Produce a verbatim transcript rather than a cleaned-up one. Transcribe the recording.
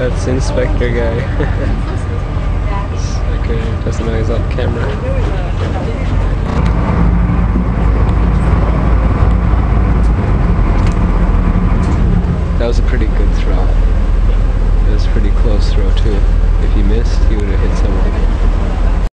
That's Inspector guy. Okay, doesn't know he's on camera. That was a pretty good throw. It was a pretty close throw too. If he missed, he would have hit someone.